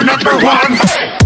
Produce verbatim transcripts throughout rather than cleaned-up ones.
number one.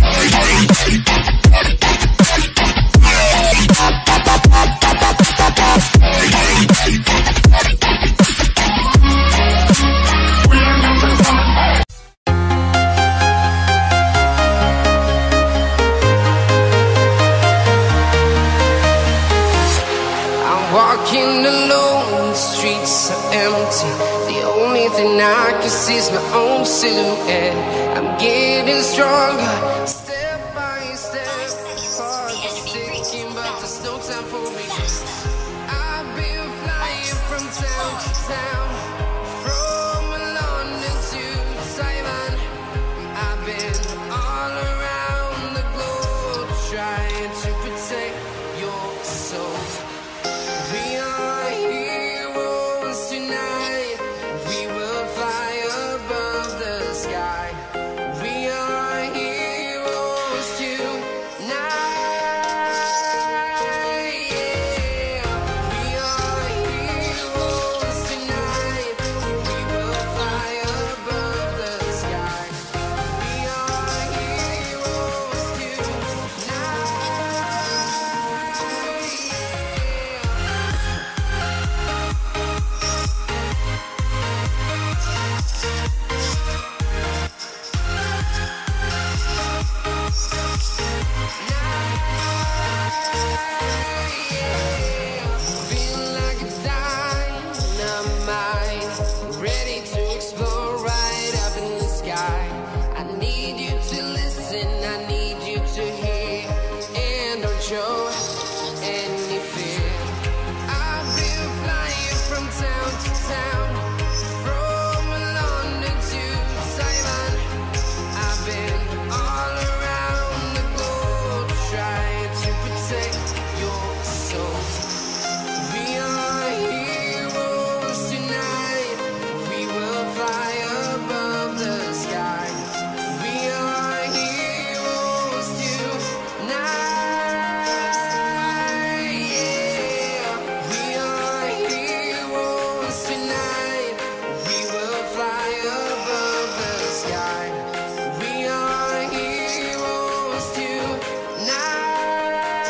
Walking alone, the streets are empty. The only thing I can see is my own silhouette. I'm getting stronger, step by step. Heart is ticking, but there's no time for me. I've been flying from town to town, from London to Taiwan. I've been all around the globe, trying to protect your soul. We are heroes tonight. We will fly above the sky. We are heroes tonight. Yeah. We are heroes tonight. We will fly above the sky. We are heroes tonight. Feel like a dynamite, ready to explore right up in the sky. I need you to listen, I need you to hear, and don't show any fear. I've been flying from town to town, from London to Taiwan. I've been all around the globe, trying to protect your soul. We are heroes tonight. We will fly above the sky. We are heroes tonight. Yeah. We are heroes tonight. We will fly above the sky. We are heroes tonight.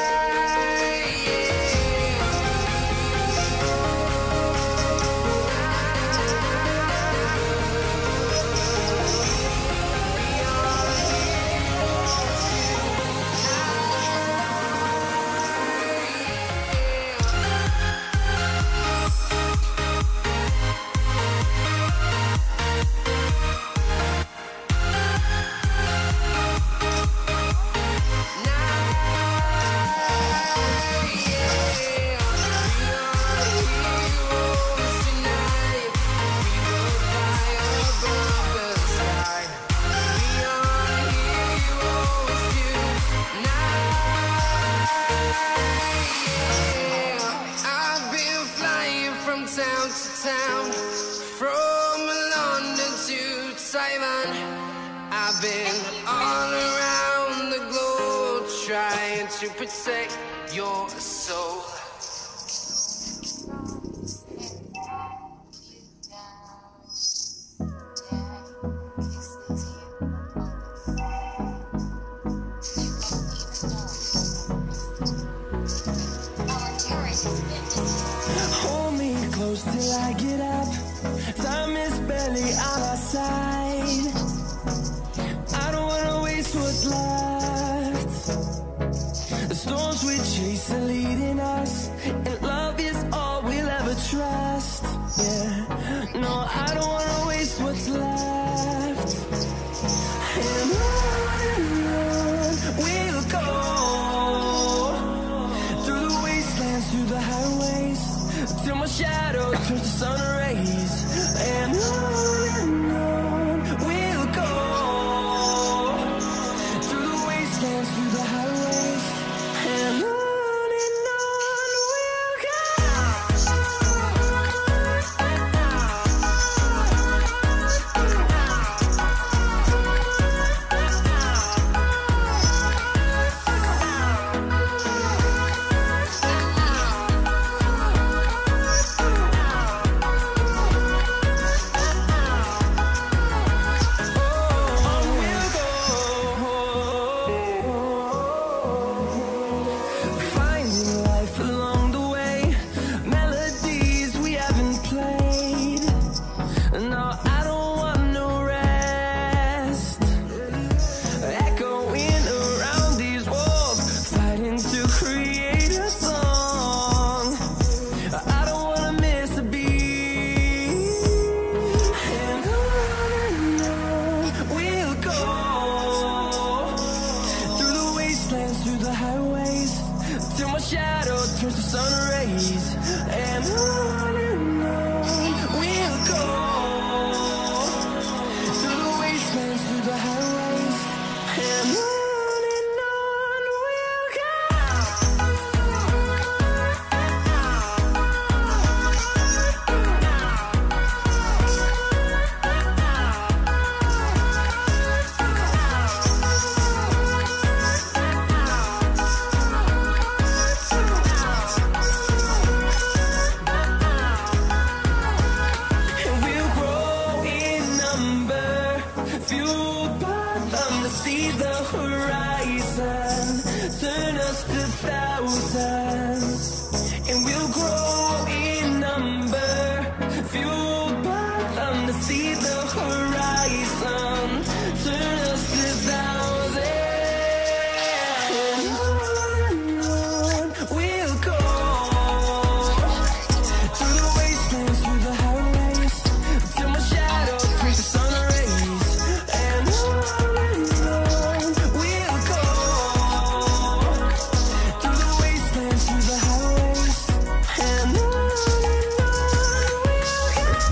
I've been flying from town to town, from London to Taiwan. I've been all around the globe, trying to protect your soul. Hold me close till I get up. Time is barely on our side. I don't wanna waste what's left. The storms we chase are leading us, and love is all we'll ever trust. Yeah, no, I don't wanna waste what's left. And on and on we'll go, through the wastelands, through the highways, till my shadow turns to sun rays. And on and on we'll go, through the wastelands, through the highways, and on and on we'll go. see the horizon, turn us to thousands, and we'll grow in number, fueled by them to see the horizon, turn us to thousands, and on and on we'll go, through the wastelands, through the highways, till my shadow turns to sun rays, and on and on we'll go, through the wastelands, through the highways, and on and on we'll go.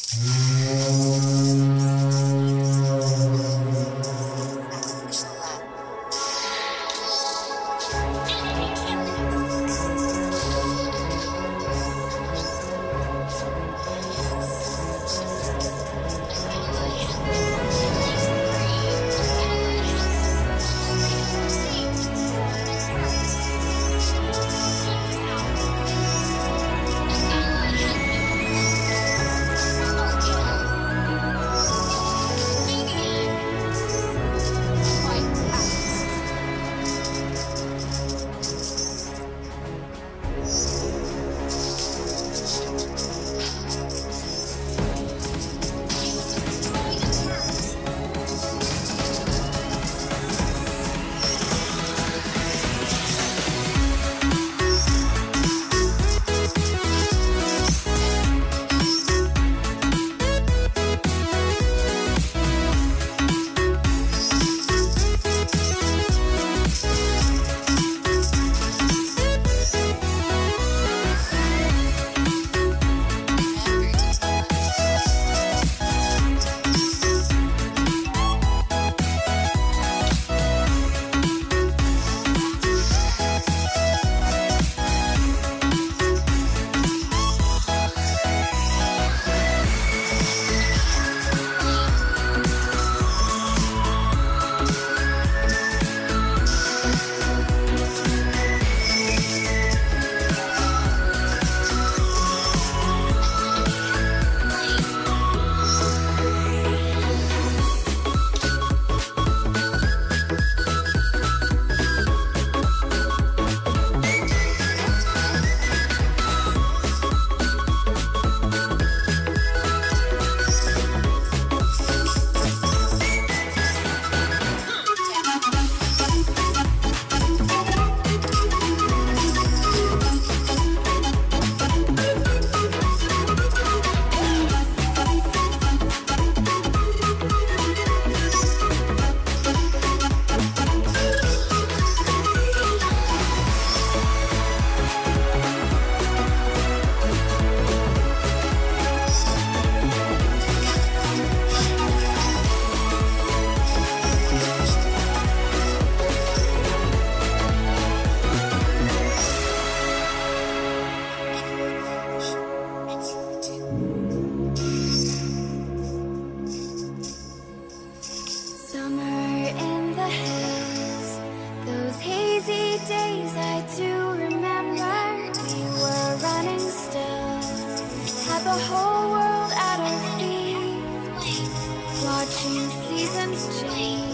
the whole world at our feet, watching seasons change.